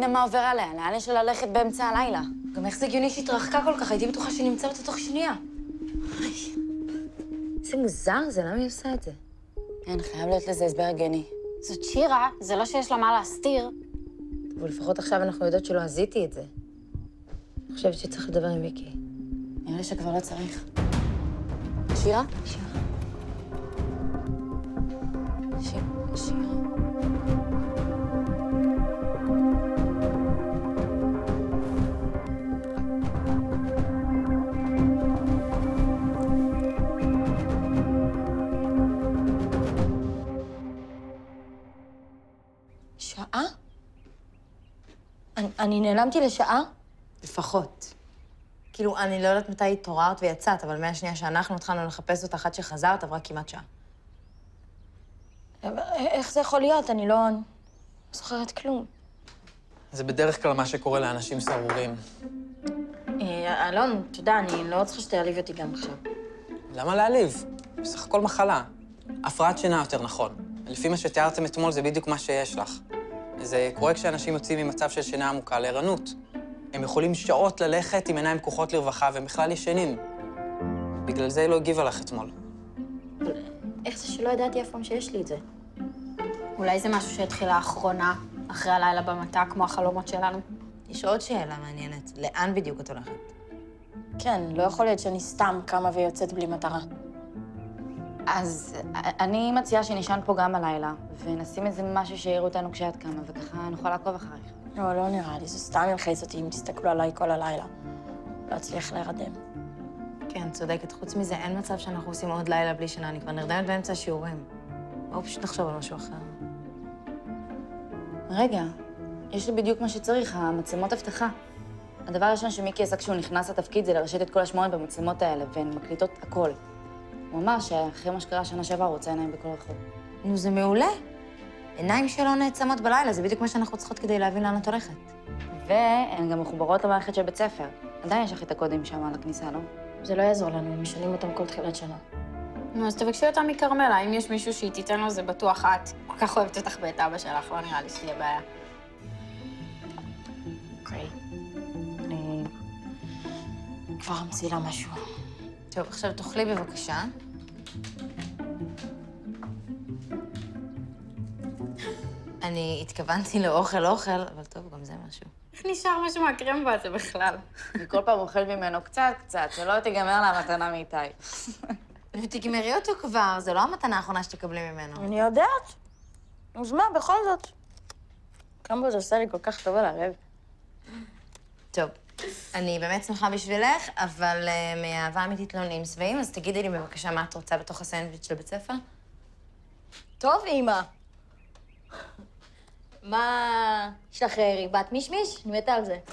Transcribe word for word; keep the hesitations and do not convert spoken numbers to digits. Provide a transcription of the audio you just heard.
הבינה מה עובר עליה, לאן יש לה ללכת באמצע הלילה. גם איך זה הגיוני שהתרחקה כל כך? הייתי בטוחה שהיא נמצאת בתוך שנייה. איזה מוזר זה, למה היא עושה את זה? כן, חייב להיות לזה הסבר הגיוני. זאת שירה, זה לא שיש לה מה להסתיר. אבל לפחות עכשיו אנחנו יודעות שלא עזיתי את זה. אני חושבת שצריך לדבר עם ויקי. נראה לי שכבר לא צריך. שירה? שירה. ש- שירה. שעה? אני, אני נעלמתי לשעה? לפחות. כאילו, אני לא יודעת מתי התעוררת ויצאת, אבל מהשנייה שאנחנו התחלנו לחפש אותך עד שחזרת, עברה כמעט שעה. איך זה יכול להיות? אני לא... לא זוכרת כלום. זה בדרך כלל מה שקורה לאנשים סרורים. אה, אלון, תודה, אני לא צריכה שתעליב אותי גם עכשיו. למה להעליב? בסך הכל מחלה. הפרעת שינה יותר נכון. לפי מה שתיארתם אתמול, זה בדיוק מה שיש לך. זה קורה כשאנשים יוצאים ממצב של שינה עמוקה לערנות. הם יכולים שעות ללכת עם עיניים פקוחות לרווחה, והם בכלל ישנים. בגלל זה היא לא הגיבה לך אתמול. איך זה שלא ידעתי אף פעם שיש לי את זה? אולי זה משהו שהתחיל לאחרונה, אחרי הלילה במטה, כמו החלומות שלנו? יש עוד שאלה מעניינת. לאן בדיוק את הולכת? כן, לא יכול להיות שאני סתם קמה ויוצאת בלי מטרה. אז אני מציעה שנשען פה גם הלילה, ונשים איזה משהו שיראו אותנו כשאת קמה, וככה נוכל לעקוב אחריך. לא, לא נראה לי, זה סתם ילחיץ אותי אם תסתכלו עליי כל הלילה. לא אצליח להירדם. כן, צודקת. חוץ מזה, אין מצב שאנחנו עושים עוד לילה בלי שינה. אני כבר נרדמת באמצע השיעורים. בואו פשוט נחשוב על משהו אחר. רגע, יש לי בדיוק מה שצריך, המצלמות אבטחה. הדבר הראשון שמיקי עשה כשהוא נכנס לתפקיד זה לרשת את כל השמועות במצלמות האלה, והן מקליטות הכל. הוא אמר שאחרי מה שקרה שנה שעבר הוא רוצה עיניים בכל רחוב. נו, זה מעולה. עיניים שלא נעצמות בלילה, זה בדיוק מה שאנחנו צריכות כדי להבין לאן את הולכת. והן גם מחוברות למערכת של בית ספר. עדיין יש לך את הקודים שם על הכניסה, לא? זה לא יעזור לנו, הם משנים אותם כל תחילת שנה. נו, אז תבקשי אותה מכרמלה, אם יש מישהו שהיא תיתן לו, זה בטוח את. כל כך אוהבת אותך ואת אבא שלך, לא נראה לי שתהיה בעיה. אוקיי. אני כבר אמציא לה משהו. טוב, עכשיו תאכלי בבקשה. אני התכוונתי לאוכל אוכל, אבל טוב, גם זה משהו. איך נשאר משהו מהקרמבו הזה בכלל? אני כל פעם אוכל ממנו קצת קצת, שלא תיגמר לה המתנה מאיתי. ותגמרי אותו כבר, זה לא המתנה האחרונה שתקבלי ממנו. אני יודעת. אז מה, בכל זאת. קמבו זה עושה לי כל כך טוב על הלב. טוב, אני באמת שמחה בשבילך, אבל uh, מאהבה אמיתית לא נהיים שבעים, אז תגידי לי בבקשה מה את רוצה בתוך הסנדוויץ' של בית ספר. טוב, אמא. מה... יש לך ריבת מישמיש? אני מתה על זה.